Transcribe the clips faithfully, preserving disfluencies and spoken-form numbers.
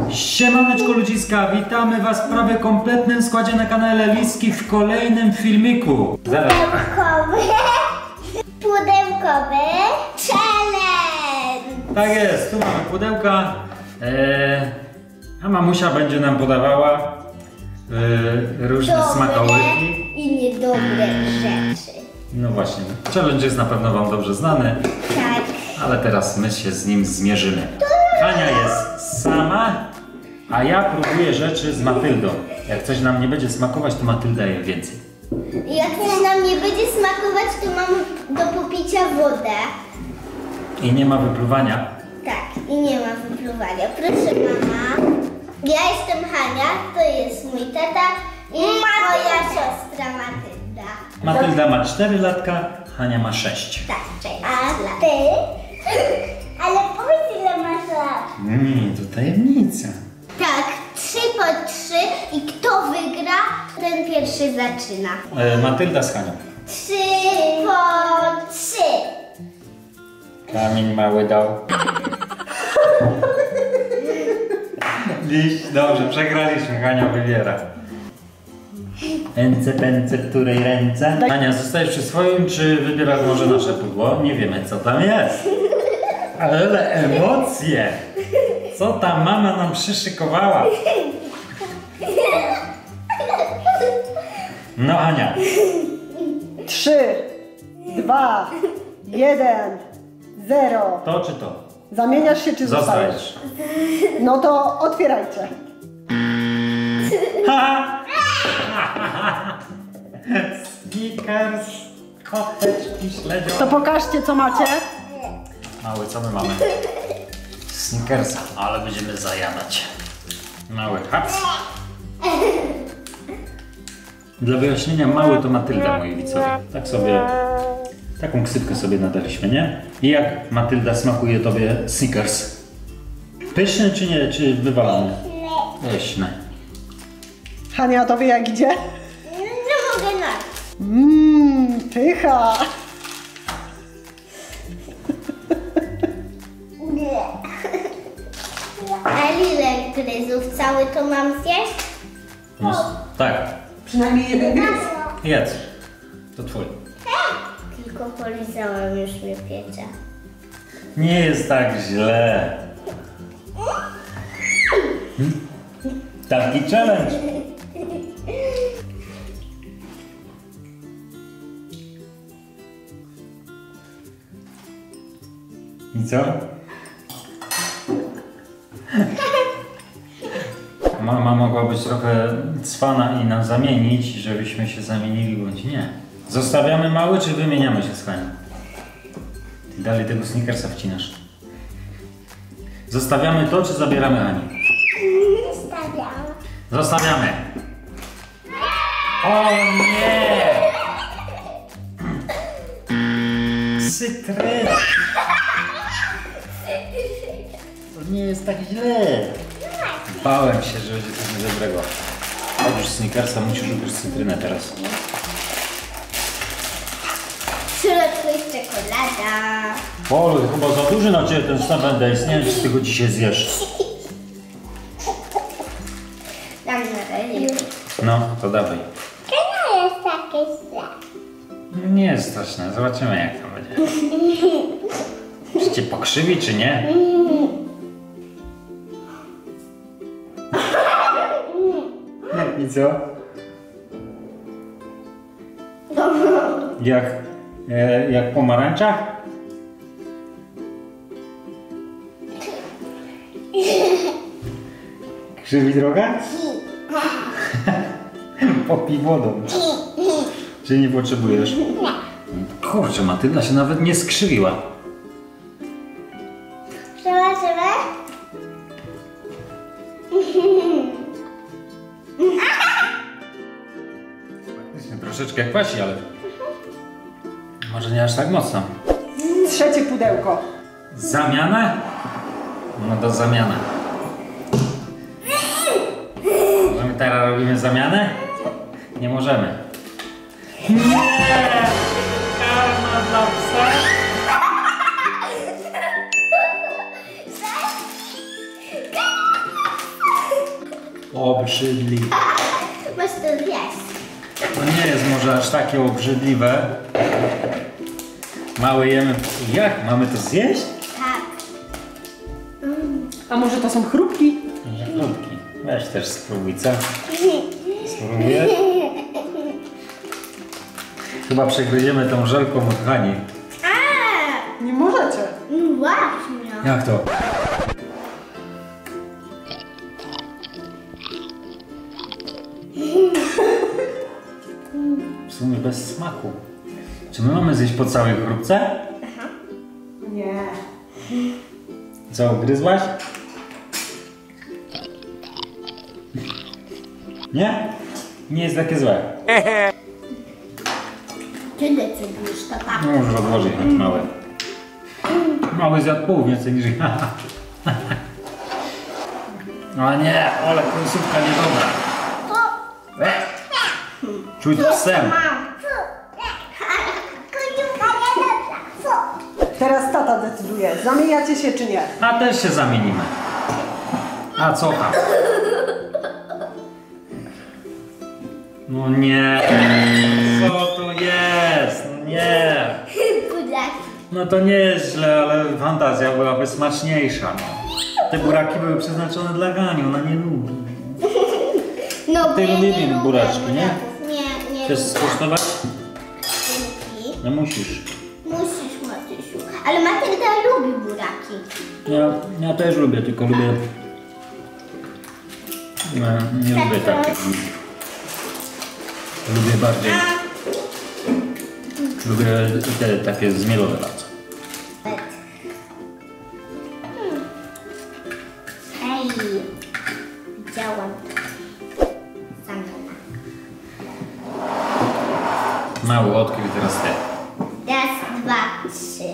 Siemaneczko ludziska, witamy was w prawie kompletnym składzie na kanale Liskich w kolejnym filmiku. Zaraz. Pudełkowy, pudełkowy challenge. Tak jest, tu mamy pudełka, eee, a mamusia będzie nam podawała eee, różne Dobre smakołyki i niedobre rzeczy. No właśnie, challenge jest na pewno wam dobrze znany, Tak. ale teraz my się z nim zmierzymy. Hania jest sama, a ja próbuję rzeczy z Matyldą. Jak coś nam nie będzie smakować, to Matylda je więcej. Jak coś nam nie będzie smakować, to mamy do popicia wodę. I nie ma wypluwania. Tak, i nie ma wypluwania. Proszę mama. Ja jestem Hania, to jest mój tata i moja siostra Matylda. Matylda ma cztery latka, Hania ma sześć. Tak, cześć. A ty? Ale powiedz, ile masz lat. Nie, to tajemnica. Tak, trzy po trzy i kto wygra, ten pierwszy zaczyna. E, Matylda z Hanią. Trzy po trzy. Kamień mały dał. Dziś, dobrze, przegraliśmy, Hania wybiera. Ręce, pęce, której ręce? Hania, zostajesz przy swoim, czy wybierasz może nasze pudło? Nie wiemy, co tam jest. Ale emocje! Co ta mama nam przyszykowała? No Hania. Trzy, dwa, jeden, zero. To czy to? Zamieniasz się czy zostajesz? Zostajesz. No to otwierajcie. Snickers, koteczki, śledzio. To pokażcie, co macie. Mały, co my mamy? Snickersa, ale będziemy zajadać. Mały haps. Dla wyjaśnienia, mały to Matylda, moi widzowie. Tak sobie, taką ksywkę sobie nadaliśmy, nie? I jak Matylda smakuje tobie Snickers? Pyszny czy nie, czy wywalony? Pyszny. Hania, tobie jak idzie? Nie mogę na. Mmm, pycha. Nie. A ile gryzów cały to mam zjeść? No, tak, Przynajmniej jeden gryz. jedz. To twój. Tylko polizałam, już mnie piecze. Nie jest tak źle. Hmm? Taki challenge. I co? Mama mogła być trochę cwana i nam zamienić, żebyśmy się zamienili bądź nie. Zostawiamy mały, czy wymieniamy się z Hanią? Ty dalej tego Snickersa wcinasz. Zostawiamy to, czy zabieramy Hanię? Zostawiam. Zostawiamy. O nie! Cytryn! To nie jest tak źle. Bałem się, że będzie coś niedobrego. Oprócz Snickersa musisz użyć cytrynę teraz. W środku jest czekolada. Polu, chyba za duży na ciebie ten Seven Days. Nie wiem, czy ty go dzisiaj zjesz. Dam na razie. No, to dawaj. To nie jest takie źle. Nie jest straszne, zobaczymy jak to będzie. Czy cię pokrzywi, czy nie? I co? Jak, e, jak pomarańcza? Krzywi droga? Popij wodą. Czy nie potrzebujesz? Kurczę, Matylda się nawet nie skrzywiła. Zobaczymy. Faktycznie troszeczkę kwasi, ale może nie aż tak mocno. Trzecie pudełko. Zamiana? No to zamiana. Możemy teraz robimy zamianę? Nie możemy. Nie! Karma dla psa! Obrzydliwe. Masz to zjeść. To nie jest może aż takie obrzydliwe. Mały jemy. Jak? Mamy to zjeść? Tak. A może to są chrupki? Chrupki. Weź też spróbuj, co? Spróbuję? Chyba przegryziemy tą żelką od Hani. A, Nie możecie. no właśnie. Jak to? W sumie bez smaku. Czy my mamy zjeść po całej chrupce? Nie. Co, gryzłaś? Nie? Nie jest takie złe. Ty decydujesz, tata. No możesz odłożyć choć mały. Mały zjadł pół więcej niż ja. O nie, ale końcówka niedobra. E, Czuć psem. Mam. Teraz tata decyduje. Zamieniacie się czy nie? A też się zamienimy. A co tam? No nie. Co to jest? No nie. Buraki. No to nie jest źle, ale fantazja byłaby smaczniejsza. No. Te buraki były przeznaczone dla Ganiu, ona nie lubi. No, Ty bo ja lubię nie lubię buraczki, nie? buraków. Nie, nie Chcesz lubię. skosztować? Dzięki. No musisz. Musisz, Matysiu. Ale Matylda lubi buraki. Ja, ja też lubię, tylko lubię... Nie, nie lubię takich. Lubię bardziej... Lubię te takie zmielone bardzo. Ej, widziałam. Zamiana. Mały odkrył teraz te. Raz, dwa, trzy.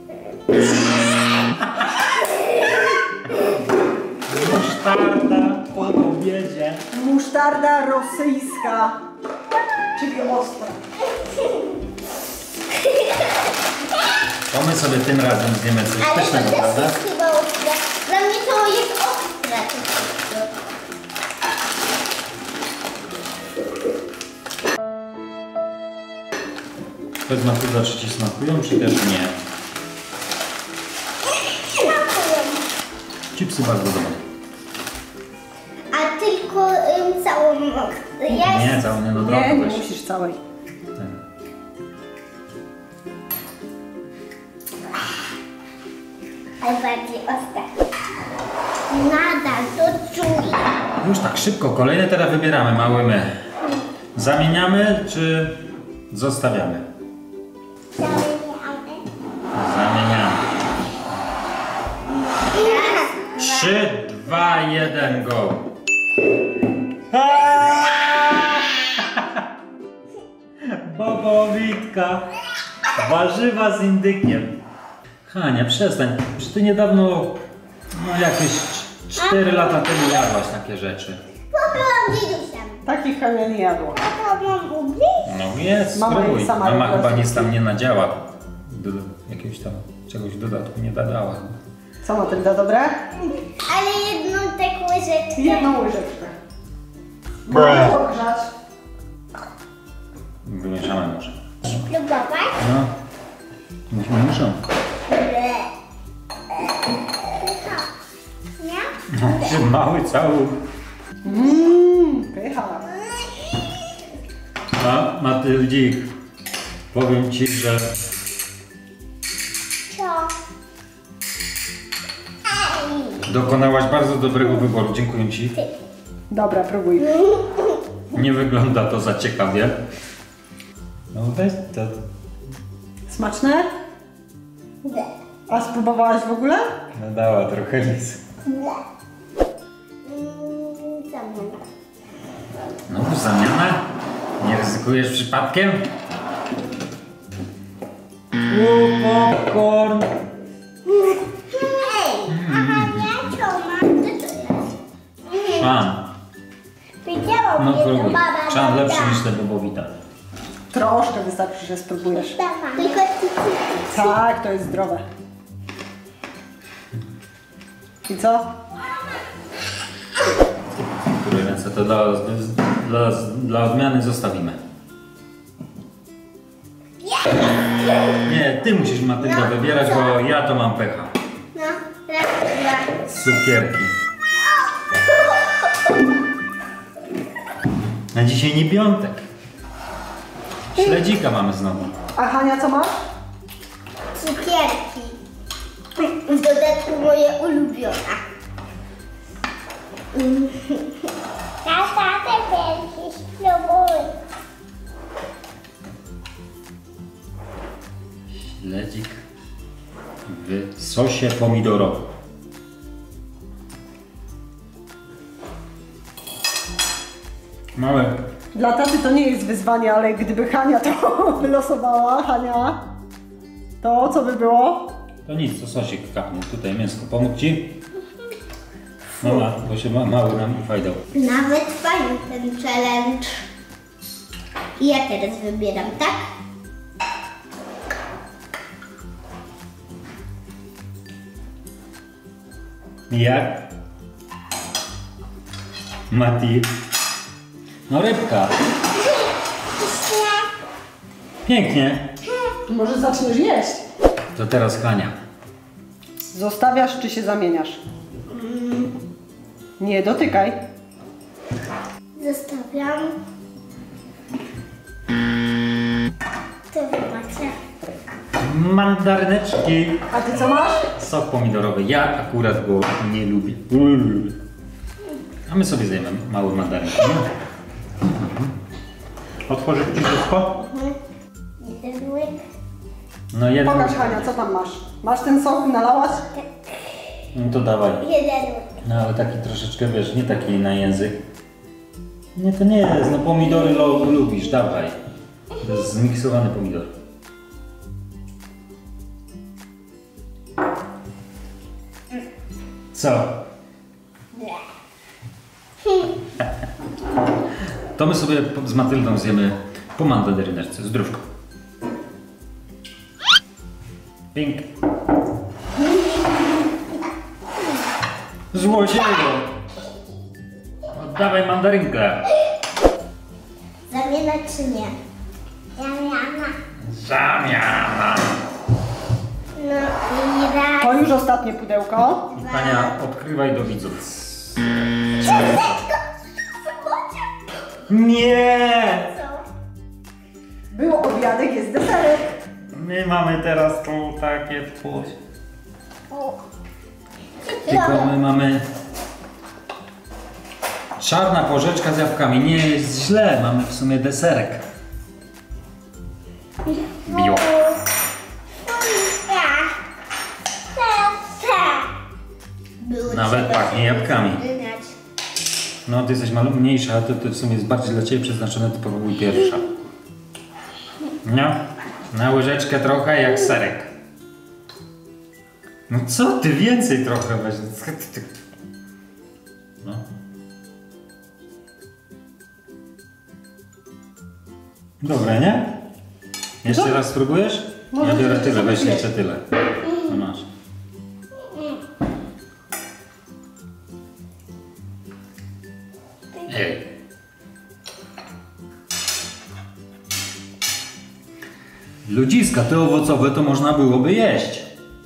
Musztarda po obiedzie. Musztarda rosyjska. Czyli ostra. To my sobie tym razem zjemy coś Ale to pysznego, też prawda? jest chyba ostre. Dla mnie to jest ostre. to wszystko. Powiedz Matylda, czy ci smakują, czy też nie? Smakują. Chipsy bardzo dobre. A tylko ym, całą ja Nie, całą nie, no Nie, drobno nie weź. musisz całej. Tak. Ale bardziej ostre. Nadal to czuję. Już tak szybko, kolejne teraz wybieramy, mały my. Zamieniamy, czy zostawiamy? Zamieniamy. Trzy, dwa, jeden, go. Bobowitka. Warzywa z indykiem. Hania, przestań. Czy ty niedawno, no jakieś cztery lata temu jadłaś takie rzeczy? To byłam dziadusiem. Takich Hania nie jadła. A to mam ublić? No jest, Mama spróbuj. jej sama Mama robiła chyba nic rzeczy. tam nie nadziała. Do, jakiegoś tam czegoś w dodatku nie dodała. Co Matylda, dobre? Ale jedną taką łyżeczkę. Jedną łyżeczkę. Możesz ogrzać. Wymieszamy może. Próbować? No. Myśmy muszą. Nie? No, się mały cały. Mmm, pycha. A Matyldik, powiem ci, że Co? Ej! dokonałaś bardzo dobrego wyboru. Dziękuję ci. Dobra, próbuj. Nie wygląda to za ciekawie. No weź to. Smaczne? A spróbowałaś w ogóle? Nadała trochę nic. Mm, zamiana. No już zamiana? Nie ryzykujesz przypadkiem? O, popcorn! Ej! Aha, nie, co ma? Co to jest? Pan, Widziałam no mnie, to próbuj. baba Czan da. lepszy niż te bobowita. Troszkę wystarczy, że spróbujesz. Dama. Tylko ty, ty, Tak, to jest zdrowe. I co? Które ręce, to dla, dla, dla odmiany zostawimy. Nie, ty musisz, Matylda, No, wybierać, co? bo ja to mam pecha. No, raz, dwa. Cukierki. Na dzisiaj nie piątek. Śledzika mamy znowu. A Hania co ma? Cukierki. W dodatku moje ulubione. Tata, te wielki spróbuj. Śledzik w sosie pomidorowym. Małe. Dla taty to nie jest wyzwanie, ale gdyby Hania to wylosowała, Hania, to co by było? To nic, to sosik kapnie. Tutaj mięsko. Pomóc ci? Mama, bo się ma, mały nam i fajdał. Nawet fajny ten challenge. I ja teraz wybieram, tak? Jak? Mati. No rybka. Pięknie. Może zaczniesz jeść? To teraz Hania. Zostawiasz czy się zamieniasz? Nie dotykaj. Zostawiam. To wy macie. Mandaryneczki. A ty co masz? Sok pomidorowy. Ja akurat go nie lubię. A my sobie zjemy mały mandarynki, nie? Otworzyć ci wszystko? Jeden łyk. No jeden. Pokaż Hania, co tam masz? Masz ten sok, nalałaś? No to dawaj. Jeden łyk. No ale taki troszeczkę, wiesz, nie taki na język. Nie, to nie jest, no pomidory lo, lubisz, dawaj. To jest zmiksowany pomidor. Co? To my sobie po- z Matyldą zjemy po mandaryneczce. Zdrówko. Pink. Złodziego! Oddawaj mandarynkę. Zamiana czy nie? Zamiana. Zamiana. No i raz. To już ostatnie pudełko. Ania, odkrywaj do widzów. Ciasteczko! Nie! Co? Był obiadek, jest deserek. My mamy teraz tu takie wpół. O. Tylko my mamy czarna porzeczka z jabłkami. Nie jest źle, mamy w sumie deserek. Bio. Było Nawet trzeba pachnie jabłkami. wyznać. No ty jesteś malu mniejsza, a to, to w sumie jest bardziej dla ciebie przeznaczone, to próbuj pierwsza. No, na łyżeczkę trochę jak serek. No co ty, więcej trochę weź. Co ty, ty... No. Dobre, nie? Jeszcze No. raz spróbujesz? Może Ja biorę jeszcze tyle, weź spróbuję. jeszcze tyle. No masz. Ej. Ludziska, te owocowe to można byłoby jeść.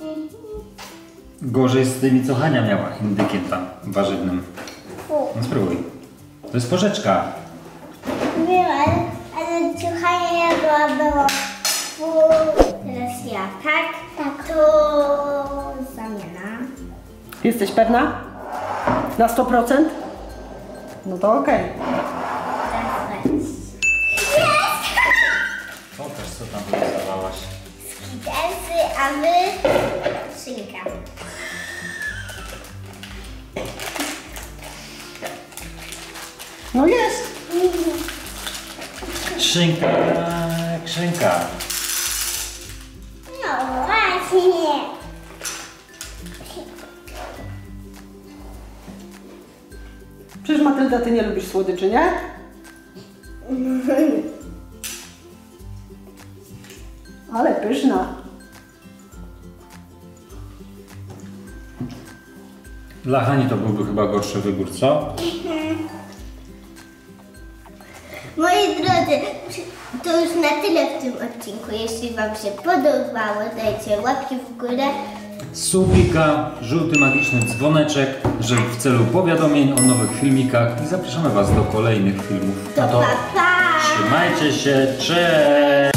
Gorzej z tymi, co Hania miała, indykiem tam warzywnym. Fu. No spróbuj. To jest porzeczka. Wiem, ale, ale ciuchanie jadła było. Fu. Teraz ja, tak? Tak. To zamiana. Jesteś pewna? Na sto procent? No to okej. Teraz weź. Pokaż, co tam wylosowałaś. Skitelsy, a my szynka. No jest. Szynka, jak szynka. No właśnie. Przecież Matylda, ty nie lubisz słodyczy, nie? Ale pyszna. Dla Hani to byłby chyba gorszy wybór, co? Moi drodzy, to już na tyle w tym odcinku. Jeśli Wam się podobało, dajcie łapki w górę. Subika, żółty magiczny dzwoneczek, żeby w celu powiadomień o nowych filmikach i zapraszamy Was do kolejnych filmów. To No to pa, pa! trzymajcie się, cześć!